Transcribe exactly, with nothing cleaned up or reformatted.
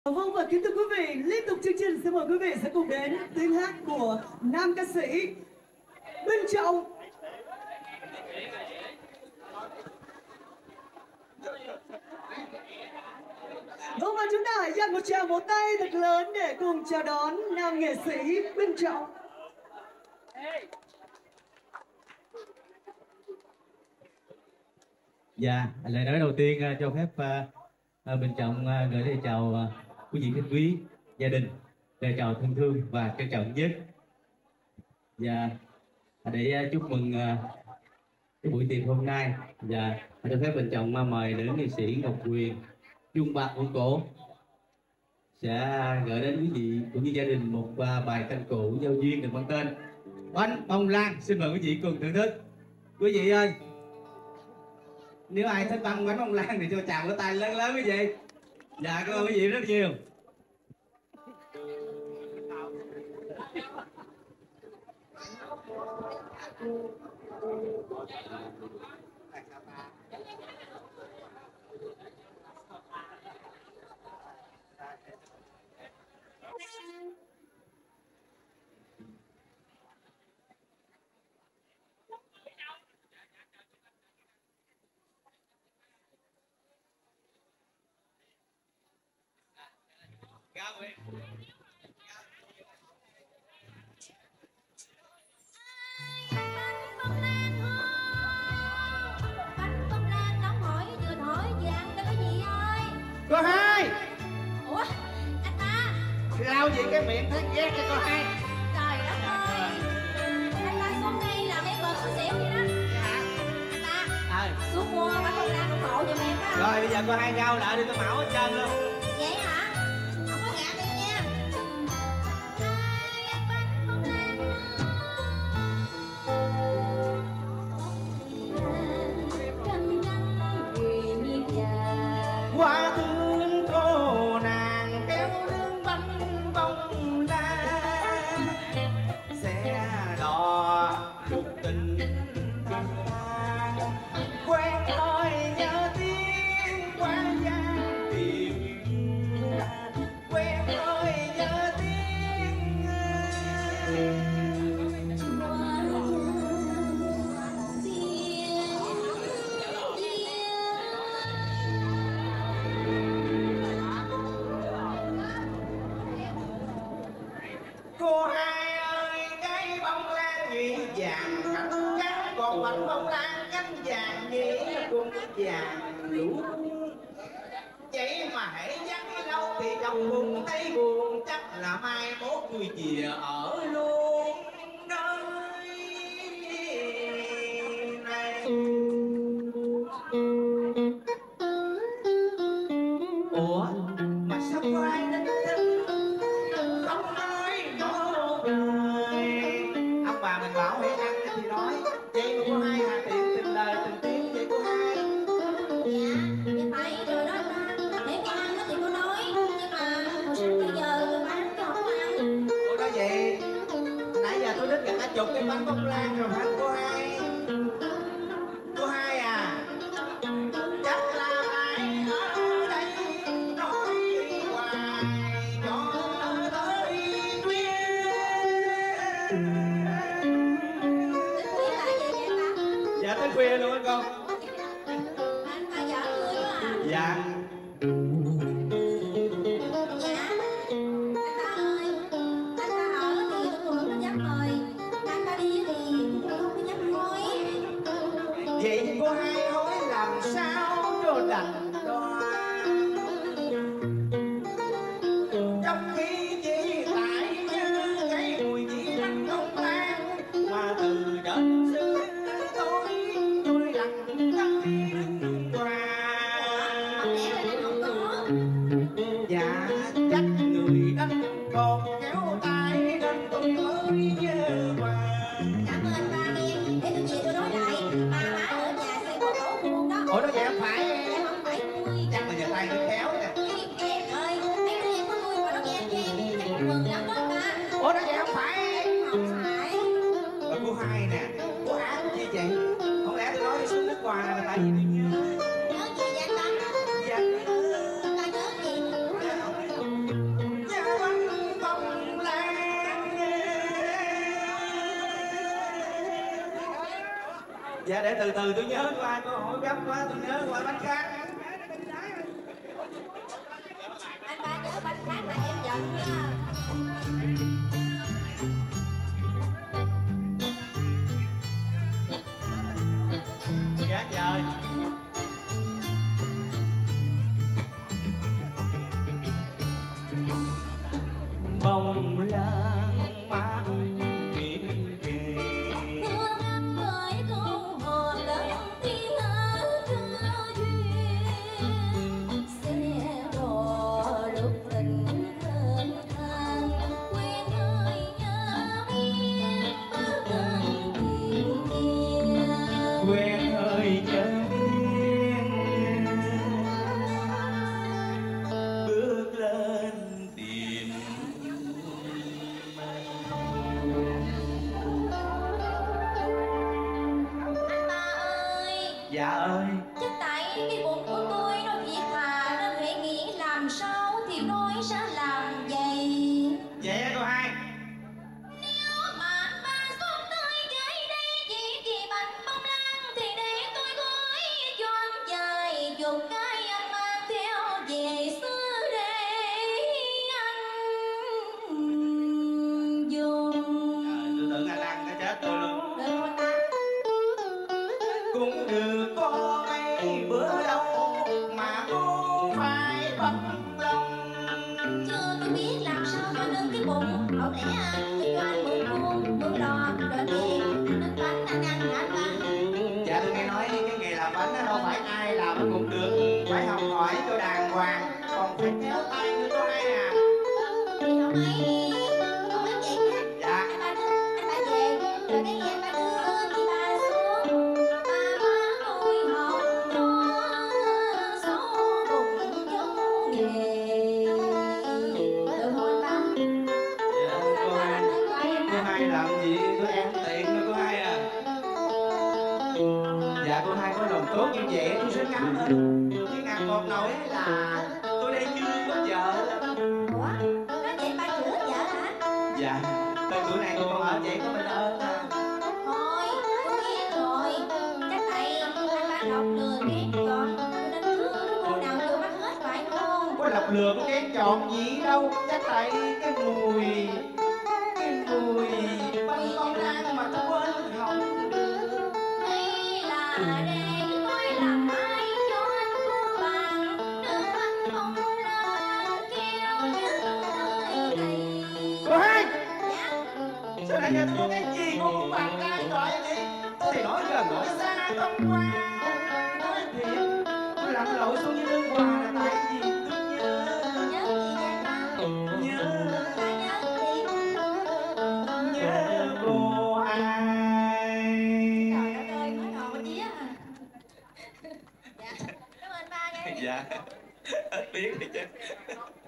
Vâng, và kính thưa quý vị, liên tục chương trình sẽ mời quý vị sẽ cùng đến tiếng hát của nam ca sĩ Minh Trọng. Vâng, và chúng ta hãy dành một tràng vỗ tay thật lớn để cùng chào đón nam nghệ sĩ Minh Trọng. Dạ, lời nói đầu tiên uh, cho phép uh, uh, Minh Trọng uh, gửi lời chào uh, quý vị khách quý, gia đình, lời chào thân thương và trân trọng nhất. Và để uh, chúc mừng uh, cái buổi tiệc hôm nay, và cho phép Minh Trọng uh, mời nữ nghệ sĩ Ngọc Huyền, Dung Bạc của cổ sẽ gửi đến quý vị cũng như gia đình một uh, bài tân cổ giao duyên được mang tên Bánh Bông Lan. Xin mời quý vị cùng thưởng thức. Quý vị ơi, nếu ai thích băng bánh bông lan thì cho chào cái tay lớn lớn quý vị. Dạ, cảm ơn quý vị rất nhiều. Cô Hai. Ủa, anh ta Lau gì cái miệng thấy ghét cho cô Hai. trời đất ơi, anh ta xuống đây làm em bật xỉu xỉu vậy đó. Dạ. Anh ta Ờ. xuống mua bánh bông lan ủng hộ giùm em đó. Rồi bây giờ cô Hai rau lại đi, tôi mẫu hết trơn luôn. Vậy hả? Không có gạt đi nha. Ai ăn bánh bông lan canh canh chuyện như vàng. Qua thương cô nàng kéo lưng bánh bông lan, xe đò lục tình thăng thang, quen thôi nhớ tiếng qua gian tìm, quen thôi nhớ tiếng. Cô Hai ơi, cái bông lan nhụy vàng cánh trắng, còn bánh bông lan cánh vàng nhỉ cũng vàng lũ. Vậy mà hãy dắt lâu thì trong bụng thấy buồn, chắc là mai mốt người chìa ở luôn nơi này. Ủa mà sao có ai đến tin không nói một lời. Ông bà mình bảo hãy ăn thì nói, vậy mà cô Hai hà tiện tình lời tình tiếng vậy cô Hai. Dạ, thì phải rồi đó anh ta. Để con ăn thì con nói, nhưng mà hồi sáng tới giờ tôi bán cho không ăn. Cô nói vậy, nãy giờ tôi đứt gần cả chục cái bánh bông lan rồi hả cô Hai? Cô Hai à, chắc là ai ở đây nói hoài cho tới khuya. Tính khuya là gì vậy anh ta? Dạ tới khuya luôn anh con. Anh ta giỡn người quá à. Dạ. Dạ, anh ta ơi, anh ta ở thì tôi cũng không có dám mời, anh ta đi thì tôi không có dám nói. Vậy cô Hai hối làm sao cho đành đoan, trong khi chỉ tại nhớ cái mùi vị bánh bông lan mà từ đến xưa tôi tôi lặng tâm qua. Lẽ là anh không có. Dạ chắc người đánh còn kéo tay nên tôi mới nhớ qua. Cảm ơn anh ba nghe, để tôi về tôi nói lại. Ba má ở nhà xây có tổ luôn đó. Ủa nó vậy không phải, Em không phải nuôi. chắc là giờ tay nó kéo nè. Em ơi, mấy đứa em có nuôi mà nó nghe cho em, chắc mừng lắm đó ba. Ủa nó vậy không phải. Không phải. Rồi cô Hai nè, cô ác chi vậy? Không lẽ tôi nói đi xuống nước ngoài là tại vì tôi nhớ. Nhớ gì vậy anh ta? Dạ. Ta nhớ gì? Dạ để từ từ tôi nhớ qua, câu hỏi gấp quá tôi nhớ qua bánh khác. Anh ba nhớ bánh khác là em giận nha. Gác trời. Bông lan mát biển kề. Thương anh với câu hò lớn tiếng hát cơ duyên. Xe đò lúc tình thênh thang. Quên ơi nhớ biết bước lên tìm kia. Quen ơi chớ biết bước lên tìm. Anh ba ơi, Dạ ơi. chắc tại cái bụng của tôi nó thiệt thà nên hãy nghĩ làm sao thì tôi sẽ làm vậy. Vậy á cô hai. Nếu mà anh ba xuống tới ghế đây chỉ vì bánh bông lan thì để tôi gói cho anh vài chục cái anh mang theo về xưa để anh dùng. Tôi tưởng anh ăn cái chết tôi luôn. Được không ta? Cũng được có mấy bữa đâu mà cô phải bận lòng. Chưa tôi biết làm sao cho nâng cái bụng. Không lẽ à, tôi cho anh mượn khuôn, mượn lò, rồi về anh nâng bánh anh ăn hả anh ba? Dạ tôi nghe nói cái nghề làm bánh đó đâu phải ai làm nó cũng được, phải học hỏi cho đàng hoàng, còn phải khéo tay nữa cô hai à. Thì không ấy đi, không ấy vậy nhé. Dạ. Anh ba đưa, anh ba về, rồi cái gì anh ba đưa chị ba xuống. Ba má tôi học cho số bụng giống nghề. Được không anh ba? Dạ cô hai. Cô hai làm gì tôi ăn tiện nữa cô hai à. Dạ cô hai có lòng tốt như vậy tôi sẽ cảm ơn. Nhưng ngàn một nỗi là tôi đây chưa có vợ. Ủa, nói vậy ba chữa vợ hả? Dạ tới tuổi này tôi còn ở vậy có mình ơn à. Thôi, tôi biết rồi. Chắc tại anh ba đọc lừa ghét con, cho nên cứ cô nào vô bắt hết phải không? Có lọc lừa có kén chọn gì đâu, chắc tại cái mùi cái mùi bông bông lan mà tôi quên không được. Hay là để tôi làm ai cho anh cô bằng đưa anh không ra kêu như nơi này. Cô hai, Dạ, sao nãy giờ tôi có cái gì cô cũng bàn tay gọi vậy? Tôi thì nói gần nói xa không qua. Nói thiệt, tôi lặn lội xuống dưới nước Hòa là tại vì tôi nhớ. nhớ gì vậy ba? Nhớ, Ba nhớ gì? nhớ cô hai. Trời đất ơi, nói ngồi chía à. Dạ, cảm ơn ba nha. Dạ, biết đi chứ.